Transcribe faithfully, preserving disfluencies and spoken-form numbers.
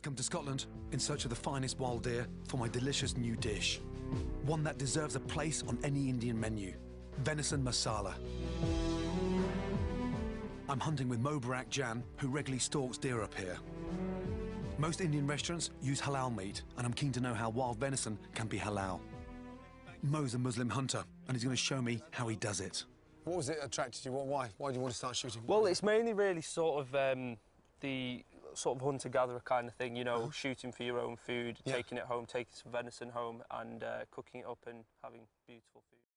come to Scotland in search of the finest wild deer for my delicious new dish. One that deserves a place on any Indian menu, venison masala. I'm hunting with Mo Barak Jan, who regularly stalks deer up here. Most Indian restaurants use halal meat, and I'm keen to know how wild venison can be halal. Mo's a Muslim hunter, and he's going to show me how he does it. What was it attracted you? Why? Why do you want to start shooting? Well, it's mainly really sort of um, the sort of hunter-gatherer kind of thing, you know, uh-huh. shooting for your own food, yeah. taking it home, taking some venison home and uh, cooking it up and having beautiful food.